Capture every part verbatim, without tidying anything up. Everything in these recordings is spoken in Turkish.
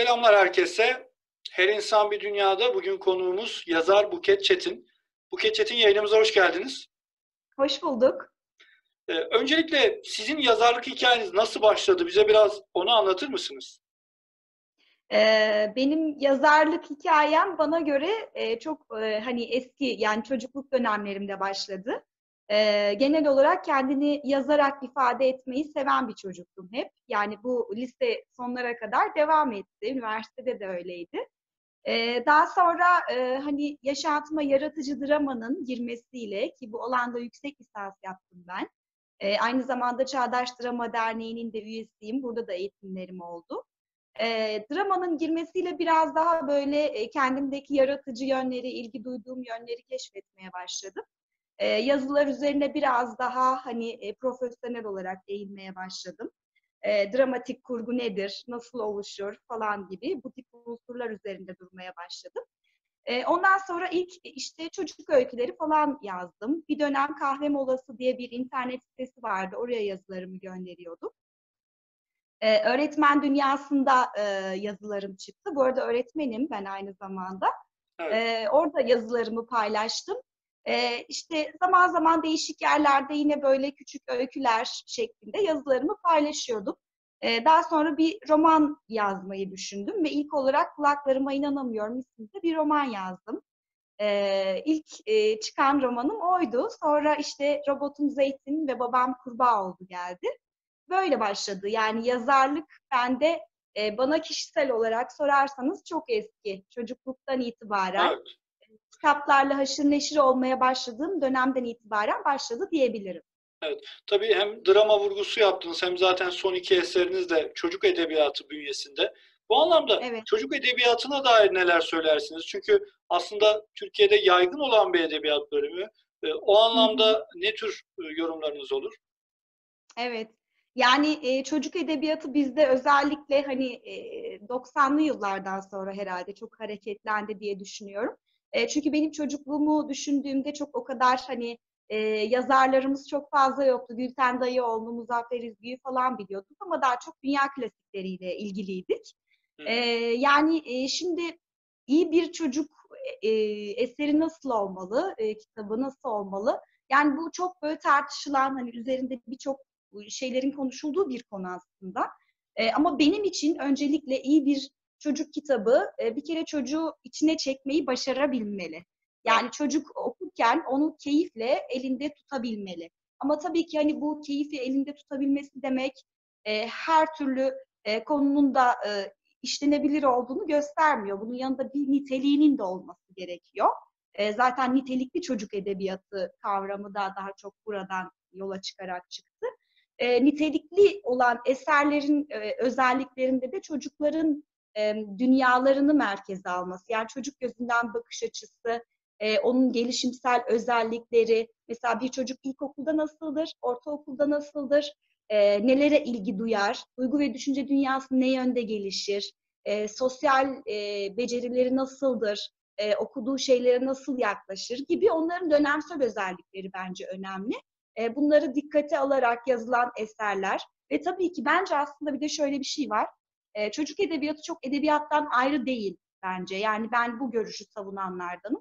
Selamlar herkese. Her insan bir dünyada. Bugün konuğumuz yazar Buket Çetin. Buket Çetin, yayınımıza hoş geldiniz. Hoş bulduk. Ee, öncelikle sizin yazarlık hikayeniz nasıl başladı? Bize biraz onu anlatır mısınız? Ee, benim yazarlık hikayem bana göre e, çok e, hani eski, yani çocukluk dönemlerimde başladı. Ee, genel olarak kendini yazarak ifade etmeyi seven bir çocuktum hep. Yani bu lise sonlara kadar devam etti. Üniversitede de öyleydi. Ee, daha sonra e, hani yaşantıma yaratıcı dramanın girmesiyle, ki bu alanda yüksek lisans yaptım ben. Ee, aynı zamanda Çağdaş Drama Derneği'nin de üyesiyim. Burada da eğitimlerim oldu. E, dramanın girmesiyle biraz daha böyle e, kendimdeki yaratıcı yönleri, ilgi duyduğum yönleri keşfetmeye başladım. E, yazılar üzerine biraz daha hani e, profesyonel olarak eğilmeye başladım. E, dramatik kurgu nedir, nasıl oluşur falan gibi bu tip unsurlar üzerinde durmaya başladım. E, ondan sonra ilk işte çocuk öyküleri falan yazdım. Bir dönem Kahve Molası diye bir internet sitesi vardı. Oraya yazılarımı gönderiyordum. Ee, öğretmen dünyasında e, yazılarım çıktı. Bu arada öğretmenim ben aynı zamanda. Evet. Ee, orada yazılarımı paylaştım. Ee, işte zaman zaman değişik yerlerde yine böyle küçük öyküler şeklinde yazılarımı paylaşıyordum. Ee, daha sonra bir roman yazmayı düşündüm ve ilk olarak Kulaklarıma İnanamıyorum isimli bir roman yazdım. Ee, ilk e, çıkan romanım oydu. Sonra işte Robotum Zeytin ve Babam Kurbağa oldu geldi. Böyle başladı. Yani yazarlık bende e, bana kişisel olarak sorarsanız çok eski. Çocukluktan itibaren Evet. kitaplarla haşır neşir olmaya başladığım dönemden itibaren başladı diyebilirim. Evet. Tabii hem drama vurgusu yaptınız hem zaten son iki eseriniz de çocuk edebiyatı bünyesinde. Bu anlamda Evet. çocuk edebiyatına dair neler söylersiniz? Çünkü aslında Türkiye'de yaygın olan bir edebiyat bölümü. Ee, O Hı hı. anlamda ne tür e, yorumlarınız olur? Evet. Yani e, çocuk edebiyatı bizde özellikle hani e, doksanlı yıllardan sonra herhalde çok hareketlendi diye düşünüyorum. E, çünkü benim çocukluğumu düşündüğümde çok o kadar hani e, yazarlarımız çok fazla yoktu. Gülten Dayıoğlu, Muzaffer İzgi'yi falan biliyorduk ama daha çok dünya klasikleriyle ilgiliydik. Hı E, hı. yani e, şimdi iyi bir çocuk e, eseri nasıl olmalı, e, kitabı nasıl olmalı? Yani bu çok böyle tartışılan, hani üzerinde birçok şeylerin konuşulduğu bir konu aslında. E, ama benim için öncelikle iyi bir çocuk kitabı e, bir kere çocuğu içine çekmeyi başarabilmeli. Evet. Yani çocuk okurken onu keyifle elinde tutabilmeli. Ama tabii ki hani bu keyfi elinde tutabilmesi demek e, her türlü e, konunun da e, işlenebilir olduğunu göstermiyor. Bunun yanında bir niteliğinin de olması gerekiyor. E, zaten nitelikli çocuk edebiyatı kavramı da daha çok buradan yola çıkarak çıktı. E, nitelikli olan eserlerin e, özelliklerinde de çocukların e, dünyalarını merkeze alması. Yani çocuk gözünden bakış açısı, e, onun gelişimsel özellikleri. Mesela bir çocuk ilkokulda nasıldır, ortaokulda nasıldır, e, nelere ilgi duyar, duygu ve düşünce dünyası ne yönde gelişir, e, sosyal e, becerileri nasıldır, e, okuduğu şeylere nasıl yaklaşır gibi onların dönemsel özellikleri bence önemli. E, bunları dikkate alarak yazılan eserler ve tabii ki bence aslında bir de şöyle bir şey var. E, çocuk edebiyatı çok edebiyattan ayrı değil bence. Yani ben bu görüşü savunanlardanım.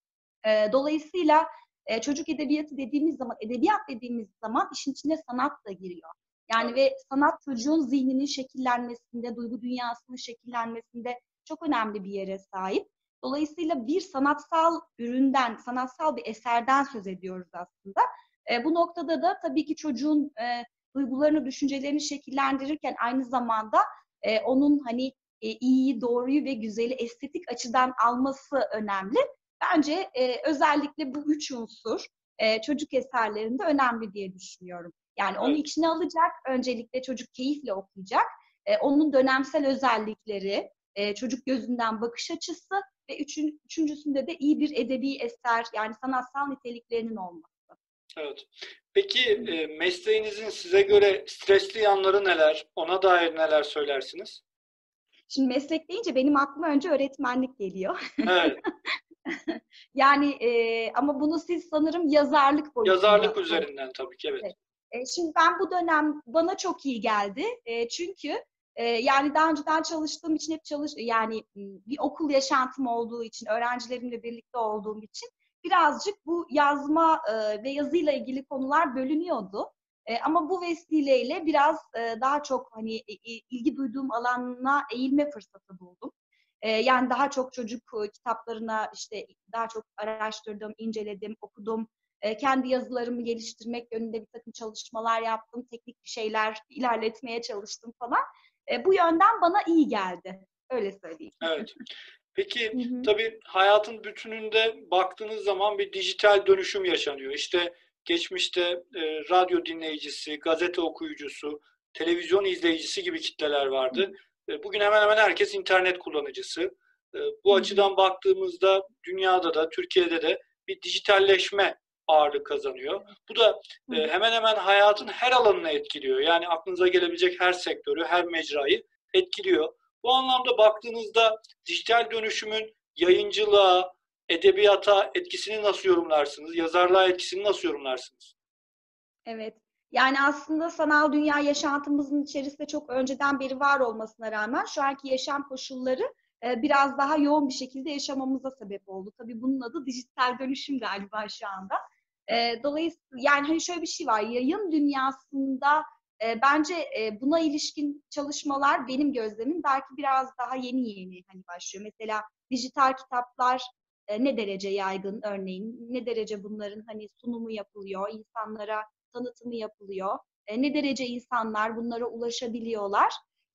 E, dolayısıyla e, çocuk edebiyatı dediğimiz zaman, edebiyat dediğimiz zaman işin içine sanat da giriyor. Yani Evet. ve sanat çocuğun zihninin şekillenmesinde, duygu dünyasının şekillenmesinde çok önemli bir yere sahip. Dolayısıyla bir sanatsal üründen, sanatsal bir eserden söz ediyoruz aslında. E, bu noktada da tabii ki çocuğun e, duygularını, düşüncelerini şekillendirirken aynı zamanda e, onun hani e, iyiyi, doğruyu ve güzeli estetik açıdan alması önemli. Bence e, özellikle bu üç unsur e, çocuk eserlerinde önemli diye düşünüyorum. Yani onu Evet. içine alacak, öncelikle çocuk keyifle okuyacak. E, onun dönemsel özellikleri, e, çocuk gözünden bakış açısı ve üçün, üçüncüsünde de iyi bir edebi eser, yani sanatsal niteliklerinin olması. Evet. Peki e, mesleğinizin size göre stresli yanları neler? Ona dair neler söylersiniz? Şimdi meslek deyince benim aklıma önce öğretmenlik geliyor. Evet. Yani e, ama bunu siz sanırım yazarlık Yazarlık boyutunda sor. üzerinden tabii ki, evet. E, şimdi ben bu dönem bana çok iyi geldi. E, çünkü Ee, yani daha önceden çalıştığım için hep çalış yani m, bir okul yaşantım olduğu için, öğrencilerimle birlikte olduğum için birazcık bu yazma e, ve yazıyla ilgili konular bölünüyordu. E, ama bu vesileyle biraz e, daha çok hani e, e, ilgi duyduğum alana eğilme fırsatı buldum. E, yani daha çok çocuk e, kitaplarına işte daha çok araştırdım, inceledim, okudum. E, kendi yazılarımı geliştirmek yönünde bir takım çalışmalar yaptım, teknik bir şeyler ilerletmeye çalıştım falan. E, bu yönden bana iyi geldi. Öyle söyleyeyim. Evet. Peki Hı hı. tabii hayatın bütününde baktığınız zaman bir dijital dönüşüm yaşanıyor. İşte geçmişte e, radyo dinleyicisi, gazete okuyucusu, televizyon izleyicisi gibi kitleler vardı. E, bugün hemen hemen herkes internet kullanıcısı. E, bu Hı hı. açıdan baktığımızda dünyada da Türkiye'de de bir dijitalleşme ağırlık kazanıyor. Bu da Hı e, hı. hemen hemen hayatın her alanını etkiliyor. Yani aklınıza gelebilecek her sektörü, her mecrayı etkiliyor. Bu anlamda baktığınızda dijital dönüşümün yayıncılığa, edebiyata etkisini nasıl yorumlarsınız? Yazarlığa etkisini nasıl yorumlarsınız? Evet. Yani aslında sanal dünya yaşantımızın içerisinde çok önceden beri var olmasına rağmen şu anki yaşam koşulları e, biraz daha yoğun bir şekilde yaşamamıza sebep oldu. Tabii bunun adı dijital dönüşüm galiba şu anda. E, dolayısıyla yani hani şöyle bir şey var. Yayın dünyasında e, bence e, buna ilişkin çalışmalar benim gözlemim belki biraz daha yeni yeni hani başlıyor. Mesela dijital kitaplar e, ne derece yaygın örneğin, ne derece bunların hani sunumu yapılıyor, insanlara tanıtımı yapılıyor. E, ne derece insanlar bunlara ulaşabiliyorlar?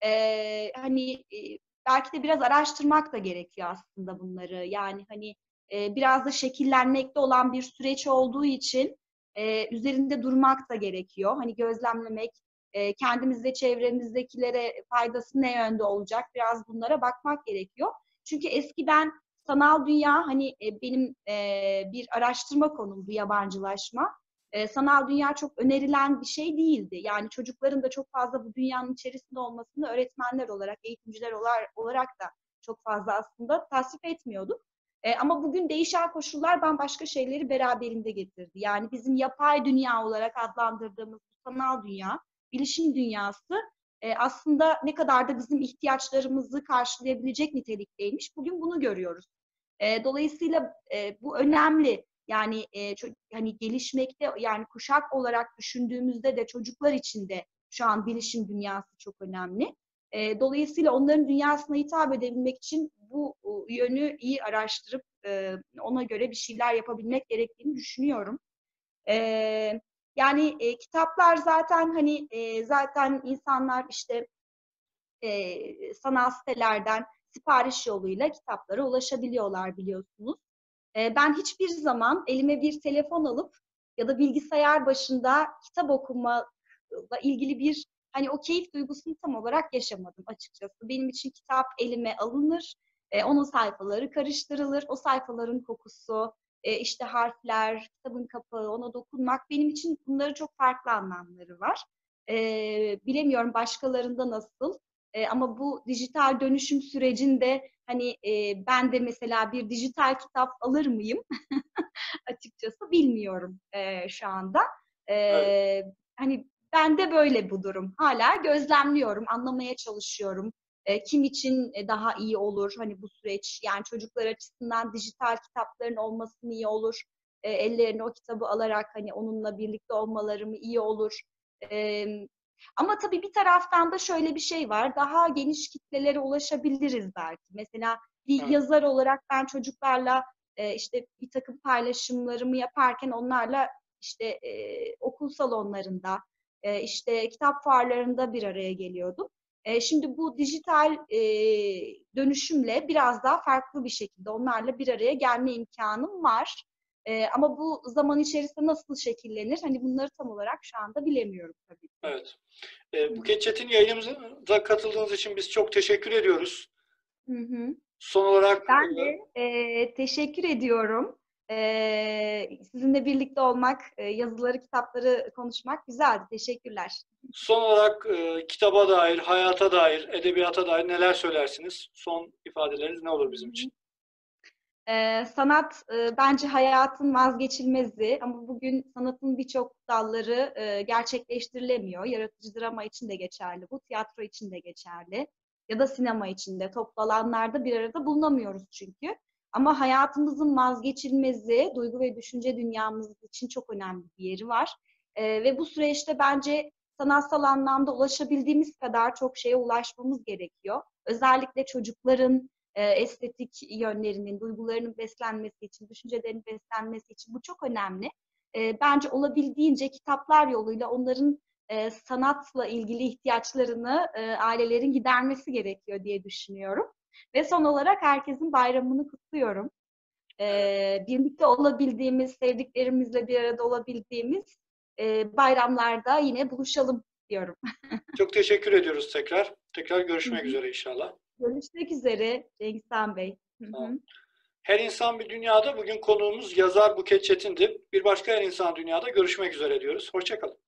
E, hani e, belki de biraz araştırmak da gerekiyor aslında bunları. Yani hani e, biraz da şekillenmekte olan bir süreç olduğu için e, üzerinde durmak da gerekiyor. Hani gözlemlemek, e, kendimizde çevremizdekilere faydası ne yönde olacak? Biraz bunlara bakmak gerekiyor. Çünkü eskiden sanal dünya hani e, benim e, bir araştırma konumdu yabancılaşma. E, sanal dünya çok önerilen bir şey değildi. Yani çocukların da çok fazla bu dünyanın içerisinde olmasını öğretmenler olarak, eğitimciler olarak da çok fazla aslında tasvip etmiyorduk. E, ama bugün değişen koşullar bambaşka şeyleri beraberinde getirdi. Yani bizim yapay dünya olarak adlandırdığımız bu sanal dünya, bilişim dünyası e, aslında ne kadar da bizim ihtiyaçlarımızı karşılayabilecek nitelikteymiş. Bugün bunu görüyoruz. E, dolayısıyla e, bu önemli. Yani e, hani gelişmekte yani kuşak olarak düşündüğümüzde de çocuklar için de şu an bilişim dünyası çok önemli. E, dolayısıyla onların dünyasına hitap edebilmek için bu e, yönü iyi araştırıp e, ona göre bir şeyler yapabilmek gerektiğini düşünüyorum. E, yani e, kitaplar zaten hani e, zaten insanlar işte e, sanal sitelerden sipariş yoluyla kitaplara ulaşabiliyorlar biliyorsunuz. E, ben hiçbir zaman elime bir telefon alıp ya da bilgisayar başında kitap okumakla ilgili bir hani o keyif duygusunu tam olarak yaşamadım açıkçası. Benim için kitap elime alınır, e, onun sayfaları karıştırılır, o sayfaların kokusu, e, işte harfler, kitabın kapağı, ona dokunmak benim için bunların çok farklı anlamları var. E, bilemiyorum başkalarında nasıl. E, ama bu dijital dönüşüm sürecinde hani e, ben de mesela bir dijital kitap alır mıyım? Açıkçası bilmiyorum e, şu anda. Evet. E, hani bende böyle bu durum. Hala gözlemliyorum, anlamaya çalışıyorum. E, kim için daha iyi olur hani bu süreç? Yani çocuklar açısından dijital kitapların olması mı iyi olur? E, ellerine o kitabı alarak hani onunla birlikte olmaları mı iyi olur? E, ama tabii bir taraftan da şöyle bir şey var. Daha geniş kitlelere ulaşabiliriz belki. Mesela bir Evet. yazar olarak ben çocuklarla e, işte bir takım paylaşımlarımı yaparken onlarla işte e, okul salonlarında, e, işte kitap fuarlarında bir araya geliyordum. E, şimdi bu dijital e, dönüşümle biraz daha farklı bir şekilde onlarla bir araya gelme imkanım var. E, ama bu zaman içerisinde nasıl şekillenir? Hani bunları tam olarak şu anda bilemiyorum tabii ki. Evet. E, Buket Çetin, yayınımıza katıldığınız için biz çok teşekkür ediyoruz. Hı hı. Son olarak Ben e, de e, teşekkür ediyorum. E, sizinle birlikte olmak, e, yazıları, kitapları konuşmak güzeldi. Teşekkürler. son olarak e, kitaba dair, hayata dair, edebiyata dair neler söylersiniz? Son ifadeleriniz ne olur bizim için? Ee, sanat e, bence hayatın vazgeçilmezi ama bugün sanatın birçok dalları e, gerçekleştirilemiyor. Yaratıcı drama için de geçerli bu, tiyatro için de geçerli ya da sinema için de. Toplu alanlarda bir arada bulunamıyoruz çünkü. Ama hayatımızın vazgeçilmezi, duygu ve düşünce dünyamız için çok önemli bir yeri var. Ee, ve bu süreçte bence sanatsal anlamda ulaşabildiğimiz kadar çok şeye ulaşmamız gerekiyor. Özellikle çocukların e, estetik yönlerinin, duygularının beslenmesi için, düşüncelerinin beslenmesi için bu çok önemli. E, bence olabildiğince kitaplar yoluyla onların e, sanatla ilgili ihtiyaçlarını e, ailelerin gidermesi gerekiyor diye düşünüyorum. Ve son olarak herkesin bayramını kutluyorum. E, birlikte olabildiğimiz, sevdiklerimizle bir arada olabildiğimiz e, bayramlarda yine buluşalım diyorum. Çok teşekkür ediyoruz tekrar. Tekrar görüşmek üzere inşallah. Görüşmek üzere Cengiz Han Bey. Hı Tamam. hı. Her İnsan Bir Dünyada bugün konuğumuz yazar Buket Çetin'di. Bir başka Her İnsan Dünyada görüşmek üzere diyoruz. Hoşça kalın.